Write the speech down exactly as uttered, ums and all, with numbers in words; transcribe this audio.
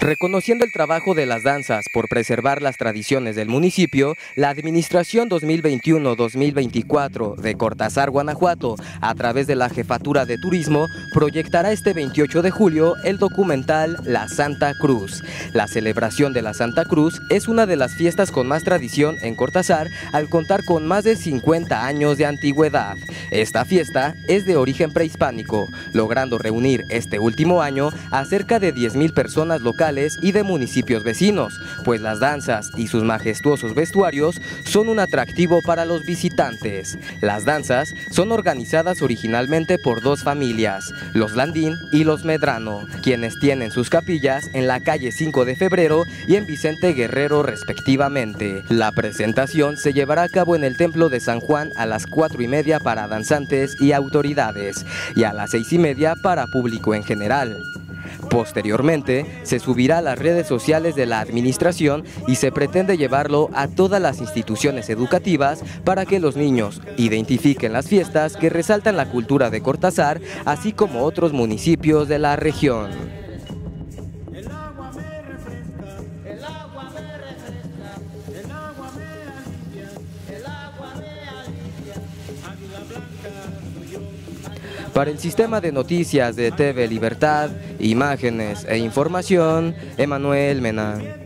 Reconociendo el trabajo de las danzas por preservar las tradiciones del municipio, la Administración dos mil veintiuno dos mil veinticuatro de Cortázar, Guanajuato, a través de la Jefatura de Turismo, proyectará este veintiocho de julio el documental La Santa Cruz. La celebración de la Santa Cruz es una de las fiestas con más tradición en Cortázar, al contar con más de cincuenta años de antigüedad. Esta fiesta es de origen prehispánico, logrando reunir este último año a cerca de diez mil personas locales y de municipios vecinos, pues las danzas y sus majestuosos vestuarios son un atractivo para los visitantes. Las danzas son organizadas originalmente por dos familias, los Landín y los Medrano, quienes tienen sus capillas en la calle cinco de febrero y en Vicente Guerrero respectivamente. La presentación se llevará a cabo en el Templo de San Juan a las cuatro y media para danzantes y autoridades y a las seis y media para público en general. Posteriormente, se subirá a las redes sociales de la administración y se pretende llevarlo a todas las instituciones educativas para que los niños identifiquen las fiestas que resaltan la cultura de Cortázar, así como otros municipios de la región. Para el sistema de noticias de T V Libertad, imágenes e información, Emanuel Mena.